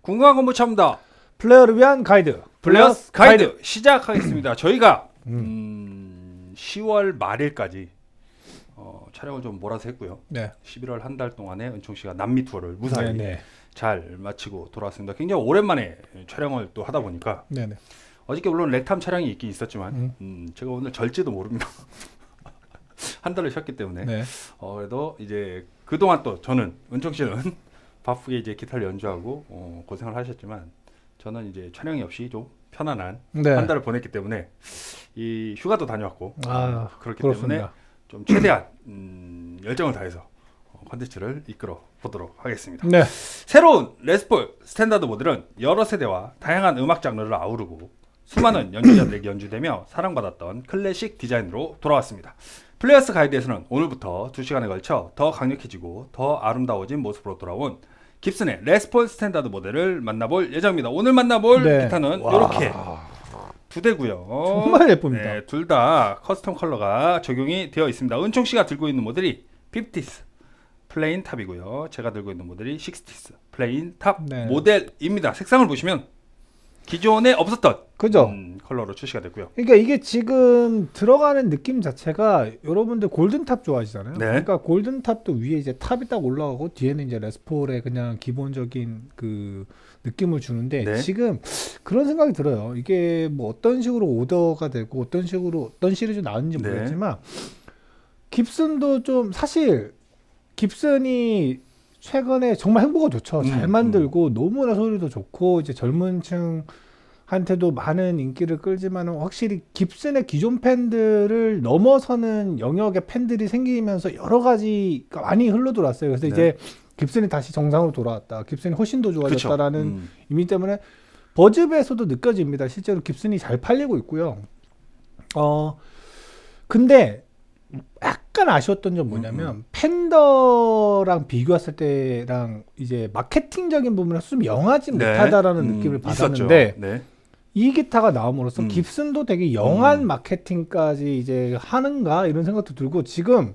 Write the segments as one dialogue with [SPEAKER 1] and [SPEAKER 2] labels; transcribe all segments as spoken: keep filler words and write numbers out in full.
[SPEAKER 1] 궁금한 건 못 참다.
[SPEAKER 2] 플레이어를 위한 가이드.
[SPEAKER 1] 플레이어스 가이드, 가이드 시작하겠습니다. 저희가
[SPEAKER 2] 음.
[SPEAKER 1] 음, 시월 말일까지 어, 촬영을 좀 몰아서 했고요.
[SPEAKER 2] 네.
[SPEAKER 1] 십일월 한 달 동안에 은총 씨가 남미 투어를 무사히
[SPEAKER 2] 네네.
[SPEAKER 1] 잘 마치고 돌아왔습니다. 굉장히 오랜만에 촬영을 또 하다 보니까
[SPEAKER 2] 네네.
[SPEAKER 1] 어저께 물론 렉탐 촬영이 있긴 있었지만
[SPEAKER 2] 음.
[SPEAKER 1] 음, 제가 오늘 절지도 모릅니다. 한 달을 쉬었기 때문에
[SPEAKER 2] 네.
[SPEAKER 1] 어, 그래도 이제 그동안 또 저는 은총 씨는 바쁘게 이제 기타를 연주하고 어, 고생을 하셨지만 저는 이제 촬영이 없이 좀 편안한
[SPEAKER 2] 네.
[SPEAKER 1] 한 달을 보냈기 때문에 이 휴가도 다녀왔고
[SPEAKER 2] 아,
[SPEAKER 1] 그렇기
[SPEAKER 2] 그렇습니다.
[SPEAKER 1] 때문에 좀 최대한 음, 열정을 다해서 컨텐츠를 이끌어 보도록 하겠습니다.
[SPEAKER 2] 네.
[SPEAKER 1] 새로운 레스폴 스탠다드 모델은 여러 세대와 다양한 음악 장르를 아우르고 수많은 연주자들에게 연주되며 사랑받았던 클래식 디자인으로 돌아왔습니다. 플레이어스 가이드에서는 오늘부터 두 시간에 걸쳐 더 강력해지고 더 아름다워진 모습으로 돌아온 깁슨의 레스폴 스탠다드 모델을 만나볼 예정입니다. 오늘 만나볼
[SPEAKER 2] 네.
[SPEAKER 1] 기타는
[SPEAKER 2] 와.
[SPEAKER 1] 이렇게 두 대고요.
[SPEAKER 2] 정말 예쁩니다.
[SPEAKER 1] 네, 둘 다 커스텀 컬러가 적용이 되어 있습니다. 은총 씨가 들고 있는 모델이 피프티스 플레인 탑이고요. 제가 들고 있는 모델이 식스티스 플레인 탑
[SPEAKER 2] 네.
[SPEAKER 1] 모델입니다. 색상을 보시면 기존에 없었던
[SPEAKER 2] 그죠?
[SPEAKER 1] 음, 컬러로 출시가 됐고요.
[SPEAKER 2] 그러니까 이게 지금 들어가는 느낌 자체가 여러분들 골든탑 좋아하시잖아요.
[SPEAKER 1] 네.
[SPEAKER 2] 그러니까 골든탑도 위에 이제 탑이 딱 올라가고 뒤에는 이제 레스폴의 그냥 기본적인 그 느낌을 주는데
[SPEAKER 1] 네.
[SPEAKER 2] 지금 그런 생각이 들어요. 이게 뭐 어떤 식으로 오더가 되고 어떤 식으로 어떤 시리즈 나왔는지
[SPEAKER 1] 네.
[SPEAKER 2] 모르겠지만 깁슨도 좀 사실 깁슨이 최근에 정말 행보가 좋죠.
[SPEAKER 1] 음,
[SPEAKER 2] 잘 만들고 음. 너무나 소리도 좋고 이제 젊은 층한테도 많은 인기를 끌지만은 확실히 깁슨의 기존 팬들을 넘어서는 영역의 팬들이 생기면서 여러 가지가 많이 흘러 들어왔어요. 그래서 네. 이제 깁슨이 다시 정상으로 돌아왔다. 깁슨이 훨씬 더 좋아졌다라는 음. 의미 때문에 버즈에서도 느껴집니다. 실제로 깁슨이 잘 팔리고 있고요. 어 근데 약간 아쉬웠던 점 뭐냐면 음. 팬더랑 비교했을 때랑 이제 마케팅적인 부분에서 좀 영하지 네. 못하다라는 음, 느낌을 받았는데 네. 이 기타가 나옴으로써 음. 깁슨도 되게 영한 음. 마케팅까지 이제 하는가 이런 생각도 들고 지금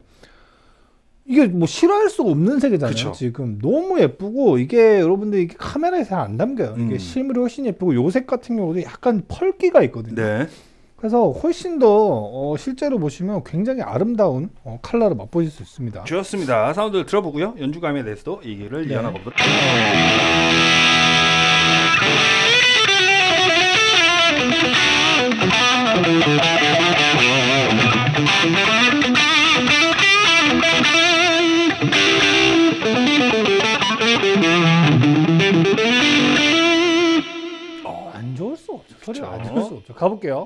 [SPEAKER 2] 이게 뭐 싫어할 수가 없는 색이잖아요. 그쵸. 지금 너무 예쁘고 이게 여러분들 이게 카메라에 잘 안 담겨요. 음. 이게 실물이 훨씬 예쁘고 요 색 같은 경우도 약간 펄기가 있거든요. 네. 그래서 훨씬 더 어, 실제로 보시면 굉장히 아름다운 어, 컬러를 맛보실 수 있습니다.
[SPEAKER 1] 좋습니다. 사운드를 들어보고요. 연주감에 대해서도 얘기를 네. 이어나가 보도록
[SPEAKER 2] 어, 안 좋을 수 없죠. 소리가 안 좋을 수 없죠. 가볼게요.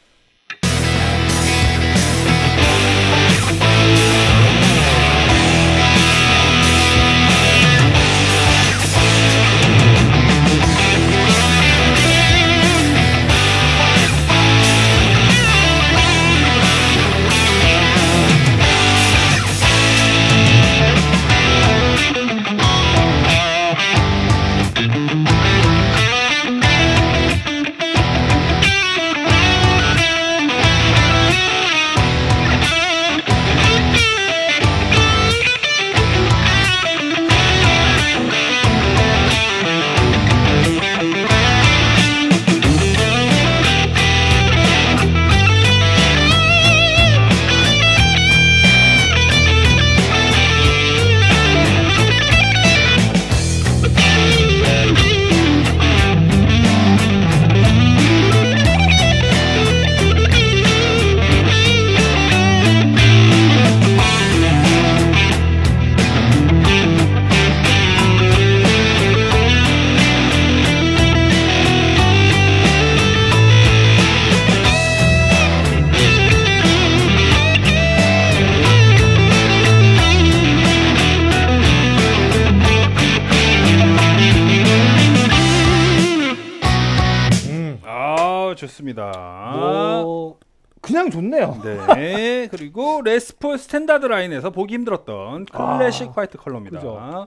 [SPEAKER 1] 좋습니다.
[SPEAKER 2] 뭐 그냥 좋네요.
[SPEAKER 1] 네. 그리고 레스폴 스탠다드 라인에서 보기 힘들었던 클래식 아, 화이트 컬러입니다. 그죠?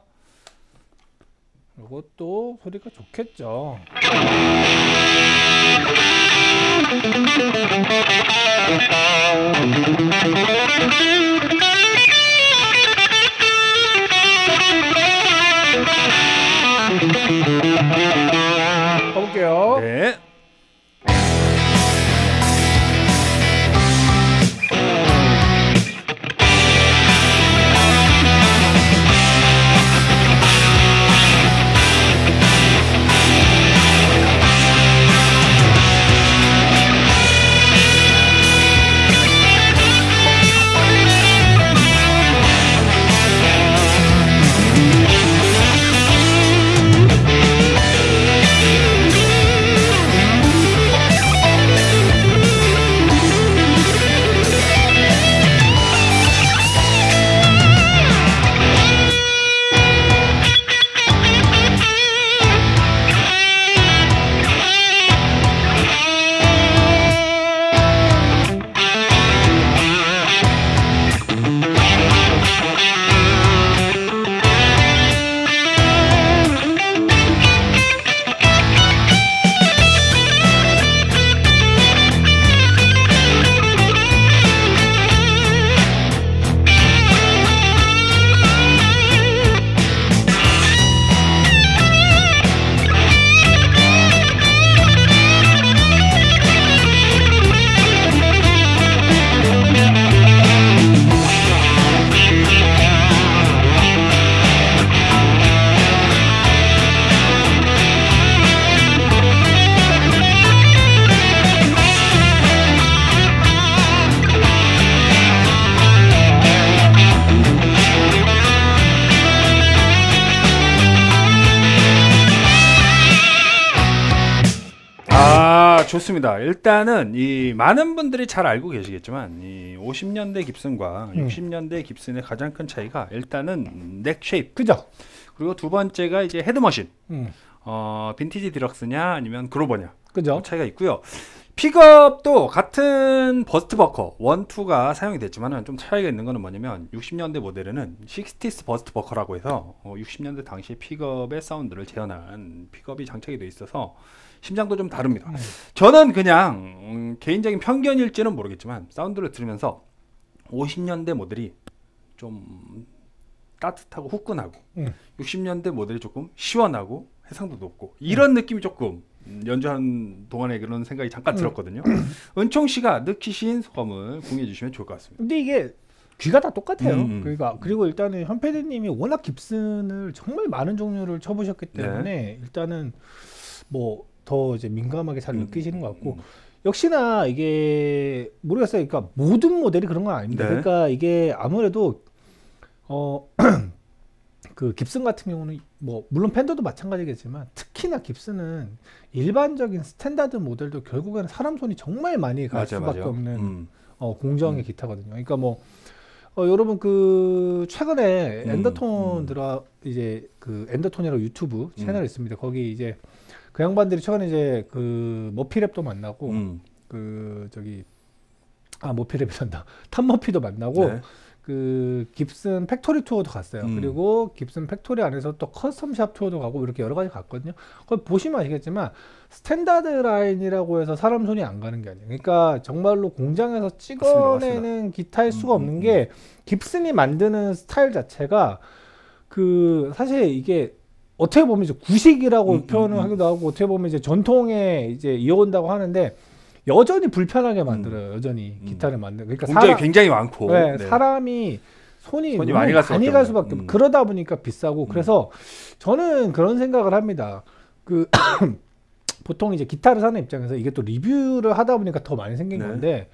[SPEAKER 2] 이것도 소리가 좋겠죠. 올게요.
[SPEAKER 1] 네. 좋습니다. 일단은 이 많은 분들이 잘 알고 계시겠지만 이 오십 년대 깁슨과
[SPEAKER 2] 음.
[SPEAKER 1] 육십 년대 깁슨의 가장 큰 차이가 일단은 넥 쉐입,
[SPEAKER 2] 그죠?
[SPEAKER 1] 그리고 두 번째가 이제 헤드머신.
[SPEAKER 2] 음.
[SPEAKER 1] 어, 빈티지 디럭스냐 아니면 그로버냐,
[SPEAKER 2] 그죠?
[SPEAKER 1] 차이가 있고요. 픽업도 같은 버스트 버커 일, 이가 사용이 됐지만은 좀 차이가 있는 거는 뭐냐면 육십 년대 모델에는 식스티스 버스트 버커라고 해서 어, 육십 년대 당시 픽업의 사운드를 재현한 픽업이 장착이 돼 있어서 심장도 좀 다릅니다.
[SPEAKER 2] 음.
[SPEAKER 1] 저는 그냥 음, 개인적인 편견일지는 모르겠지만 사운드를 들으면서 오십 년대 모델이 좀 따뜻하고 후끈하고
[SPEAKER 2] 음.
[SPEAKER 1] 육십 년대 모델이 조금 시원하고 해상도 높고 이런 음. 느낌이 조금 연주하는 동안에 그런 생각이 잠깐
[SPEAKER 2] 음.
[SPEAKER 1] 들었거든요. 은총 씨가 느끼신 소감을 공유해 주시면 좋을 것 같습니다.
[SPEAKER 2] 근데 이게 귀가 다 똑같아요.
[SPEAKER 1] 음.
[SPEAKER 2] 그러니까 그리고 일단은 현 패드님이 워낙 깁슨을 정말 많은 종류를 쳐보셨기 때문에
[SPEAKER 1] 네.
[SPEAKER 2] 일단은 뭐 더 이제 민감하게 잘 느끼시는 것 같고
[SPEAKER 1] 음.
[SPEAKER 2] 역시나 이게 모르겠어요. 그러니까 모든 모델이 그런 건 아닙니다.
[SPEAKER 1] 네.
[SPEAKER 2] 그러니까 이게 아무래도 어 그 깁슨 같은 경우는 뭐 물론 팬더도 마찬가지겠지만 특히나 깁슨은 일반적인 스탠다드 모델도 결국에는 사람 손이 정말 많이 갈
[SPEAKER 1] 맞아,
[SPEAKER 2] 수밖에
[SPEAKER 1] 맞아.
[SPEAKER 2] 없는
[SPEAKER 1] 음.
[SPEAKER 2] 어, 공정의
[SPEAKER 1] 음.
[SPEAKER 2] 기타거든요. 그러니까 뭐 어, 여러분 그 최근에
[SPEAKER 1] 음,
[SPEAKER 2] 엔더톤
[SPEAKER 1] 음.
[SPEAKER 2] 들어 이제 그 엔더톤이라고 유튜브 채널
[SPEAKER 1] 음.
[SPEAKER 2] 있습니다. 거기 이제 그 양반들이 최근에 이제 그 머피랩도 만나고
[SPEAKER 1] 음.
[SPEAKER 2] 그 저기 아 머피랩이란다 탐 머피도 만나고
[SPEAKER 1] 네.
[SPEAKER 2] 그 깁슨 팩토리 투어도 갔어요.
[SPEAKER 1] 음.
[SPEAKER 2] 그리고 깁슨 팩토리 안에서 또 커스텀샵 투어도 가고 이렇게 여러 가지 갔거든요. 거기 보시면 아시겠지만 스탠다드 라인이라고 해서 사람 손이 안 가는 게 아니에요. 그러니까 정말로 공장에서 찍어내는
[SPEAKER 1] 맞습니다.
[SPEAKER 2] 기타일 수가
[SPEAKER 1] 음,
[SPEAKER 2] 없는
[SPEAKER 1] 음,
[SPEAKER 2] 게 깁슨이 만드는 스타일 자체가 그 사실 이게 어떻게 보면 이제 구식이라고
[SPEAKER 1] 음,
[SPEAKER 2] 표현을
[SPEAKER 1] 음, 음.
[SPEAKER 2] 하기도 하고 어떻게 보면 이제 전통에 이제 이어온다고 하는데 여전히 불편하게 만들어요. 여전히
[SPEAKER 1] 음.
[SPEAKER 2] 기타를 만들. 그러니까
[SPEAKER 1] 공장이
[SPEAKER 2] 사람,
[SPEAKER 1] 굉장히 많고
[SPEAKER 2] 네,
[SPEAKER 1] 네.
[SPEAKER 2] 사람이 손이,
[SPEAKER 1] 손이
[SPEAKER 2] 너무
[SPEAKER 1] 많이 갈 수밖에
[SPEAKER 2] 많이 갈
[SPEAKER 1] 없네.
[SPEAKER 2] 수밖에 없
[SPEAKER 1] 음.
[SPEAKER 2] 그러다 보니까 비싸고
[SPEAKER 1] 음.
[SPEAKER 2] 그래서 저는 그런 생각을 합니다. 그 보통 이제 기타를 사는 입장에서 이게 또 리뷰를 하다 보니까 더 많이 생긴
[SPEAKER 1] 네.
[SPEAKER 2] 건데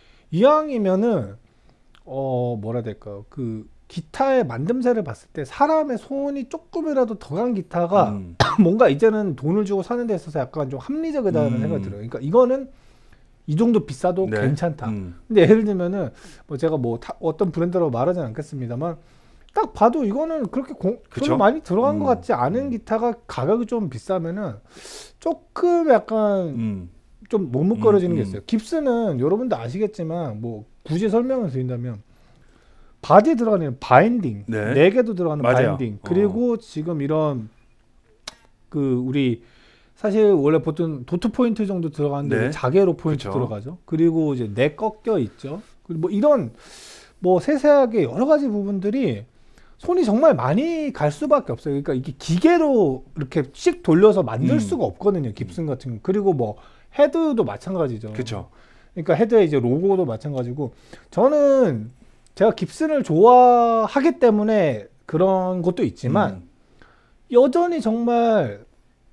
[SPEAKER 2] 이왕이면은 어 뭐라 해야 될까요? 그 기타의 만듦새를 봤을 때 사람의 손이 조금이라도 더 간 기타가
[SPEAKER 1] 음.
[SPEAKER 2] 뭔가 이제는 돈을 주고 사는 데 있어서 약간 좀 합리적이다는
[SPEAKER 1] 음.
[SPEAKER 2] 생각이 들어요. 그러니까 이거는 이 정도 비싸도
[SPEAKER 1] 네.
[SPEAKER 2] 괜찮다.
[SPEAKER 1] 음.
[SPEAKER 2] 근데 예를 들면은 뭐 제가 뭐 타, 어떤 브랜드라고 말하진 않겠습니다만 딱 봐도 이거는 그렇게 공,
[SPEAKER 1] 그쵸?
[SPEAKER 2] 별로 많이 들어간
[SPEAKER 1] 음.
[SPEAKER 2] 것 같지 않은 기타가 가격이 좀 비싸면은 조금 약간
[SPEAKER 1] 음.
[SPEAKER 2] 좀 머뭇거려지는
[SPEAKER 1] 음,
[SPEAKER 2] 게
[SPEAKER 1] 음.
[SPEAKER 2] 있어요. 깁스는 여러분도 아시겠지만 뭐 굳이 설명을 드린다면 바디에 들어가는 바인딩
[SPEAKER 1] 네.
[SPEAKER 2] 네 개도 들어가는
[SPEAKER 1] 맞아요.
[SPEAKER 2] 바인딩
[SPEAKER 1] 어.
[SPEAKER 2] 그리고 지금 이런 그 우리 사실 원래 보통 도트 포인트 정도 들어가는데
[SPEAKER 1] 네.
[SPEAKER 2] 자개로 포인트
[SPEAKER 1] 그쵸.
[SPEAKER 2] 들어가죠. 그리고 이제 넥 꺾여 있죠. 그리고 뭐 이런 뭐 세세하게 여러 가지 부분들이 손이 정말 많이 갈 수밖에 없어요. 그러니까 이게 기계로 이렇게 씩 돌려서 만들
[SPEAKER 1] 음.
[SPEAKER 2] 수가 없거든요. 깁슨 같은 거. 그리고 뭐 헤드도 마찬가지죠.
[SPEAKER 1] 그렇죠.
[SPEAKER 2] 그러니까 헤드의 이제 로고도 마찬가지고 저는 제가 깁슨을 좋아하기 때문에 그런 것도 있지만
[SPEAKER 1] 음.
[SPEAKER 2] 여전히 정말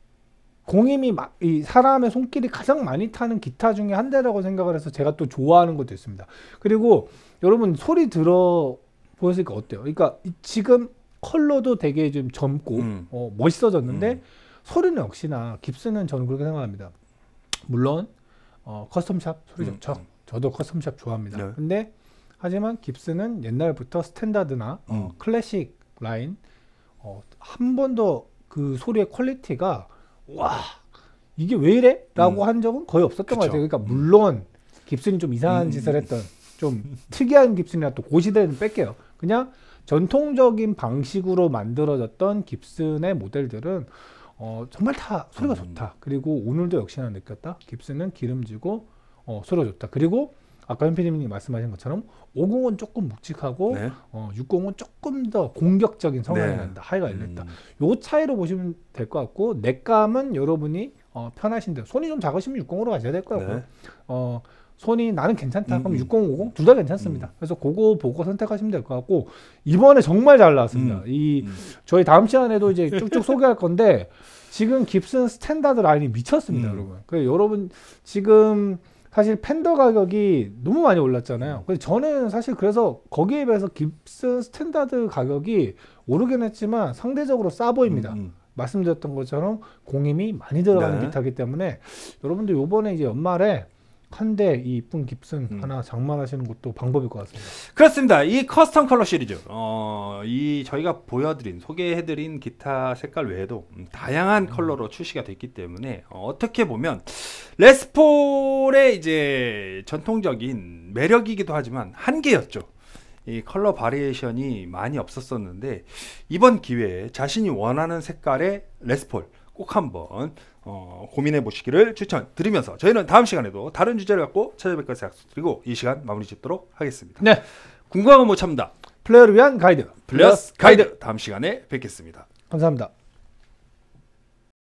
[SPEAKER 2] 공임이 막 이 사람의 손길이 가장 많이 타는 기타 중에 한 대라고 생각을 해서 제가 또 좋아하는 것도 있습니다. 그리고 여러분 소리 들어 보셨으니까 어때요? 그러니까 이- 지금 컬러도 되게 좀 젊고
[SPEAKER 1] 음.
[SPEAKER 2] 어, 멋있어졌는데
[SPEAKER 1] 음.
[SPEAKER 2] 소리는 역시나 깁슨은 저는 그렇게 생각합니다. 물론 어, 커스텀샵 소리
[SPEAKER 1] 음.
[SPEAKER 2] 좋죠. 저도 커스텀샵 좋아합니다.
[SPEAKER 1] 네.
[SPEAKER 2] 근데 하지만 깁슨은 옛날부터 스탠다드나 어,
[SPEAKER 1] 음.
[SPEAKER 2] 클래식 라인 어, 한 번도 그 소리의 퀄리티가 와 이게 왜 이래? 라고
[SPEAKER 1] 음.
[SPEAKER 2] 한 적은 거의 없었던
[SPEAKER 1] 그쵸.
[SPEAKER 2] 것 같아요. 그러니까 물론 깁슨이 좀 이상한
[SPEAKER 1] 음.
[SPEAKER 2] 짓을 했던 좀 특이한 깁슨이나 또 고시대는 뺄게요. 그냥 전통적인 방식으로 만들어졌던 깁슨의 모델들은 어, 정말 다 소리가
[SPEAKER 1] 음.
[SPEAKER 2] 좋다. 그리고 오늘도 역시나 느꼈다. 깁슨은 기름지고 어, 소리가 좋다. 그리고 아까 현피디님이 말씀하신 것처럼 오십은 조금 묵직하고
[SPEAKER 1] 네.
[SPEAKER 2] 어, 육십은 조금 더 공격적인 성향이
[SPEAKER 1] 네.
[SPEAKER 2] 난다. 하이가 일렸다.
[SPEAKER 1] 음.
[SPEAKER 2] 요 차이로 보시면 될 것 같고 넥감은 여러분이 어, 편하신 대로 손이 좀 작으시면 육십으로 가셔야 될 것 같고요.
[SPEAKER 1] 네.
[SPEAKER 2] 어, 손이 나는 괜찮다.
[SPEAKER 1] 음,
[SPEAKER 2] 그럼
[SPEAKER 1] 음.
[SPEAKER 2] 육십, 오십 둘 다 괜찮습니다. 그래서 그거 보고 선택하시면 될 것 같고 이번에 정말 잘 나왔습니다.
[SPEAKER 1] 음.
[SPEAKER 2] 이
[SPEAKER 1] 음.
[SPEAKER 2] 저희 다음 시간에도 이제 쭉쭉 소개할 건데 지금 깁슨 스탠다드 라인이 미쳤습니다,
[SPEAKER 1] 음.
[SPEAKER 2] 여러분. 그 여러분 지금 사실 팬더 가격이 너무 많이 올랐잖아요. 그래서 저는 사실 그래서 거기에 비해서 깁슨 스탠다드 가격이 오르긴 했지만 상대적으로 싸 보입니다.
[SPEAKER 1] 음, 음.
[SPEAKER 2] 말씀드렸던 것처럼 공임이 많이 들어가는
[SPEAKER 1] 네.
[SPEAKER 2] 기타이기 때문에 여러분들 요번에 이제 연말에 한 대 이 이쁜 깁슨
[SPEAKER 1] 음.
[SPEAKER 2] 하나 장만하시는 것도 방법일 것 같습니다.
[SPEAKER 1] 그렇습니다. 이 커스텀 컬러 시리즈, 어, 이 저희가 보여드린 소개해드린 기타 색깔 외에도 음, 다양한 컬러로 출시가 됐기 때문에 어, 어떻게 보면 레스폴의 이제 전통적인 매력이기도 하지만 한계였죠. 이 컬러 바리에이션이 많이 없었었는데 이번 기회에 자신이 원하는 색깔의 레스폴 꼭 한번 어, 고민해 보시기를 추천드리면서 저희는 다음 시간에도 다른 주제를 갖고 찾아뵐 것을 약속드리고 이 시간 마무리 짓도록 하겠습니다.
[SPEAKER 2] 네,
[SPEAKER 1] 궁금한 건 못 참다.
[SPEAKER 2] 플레이어를 위한 가이드
[SPEAKER 1] 플러스 가이드 다음 시간에 뵙겠습니다.
[SPEAKER 2] 감사합니다.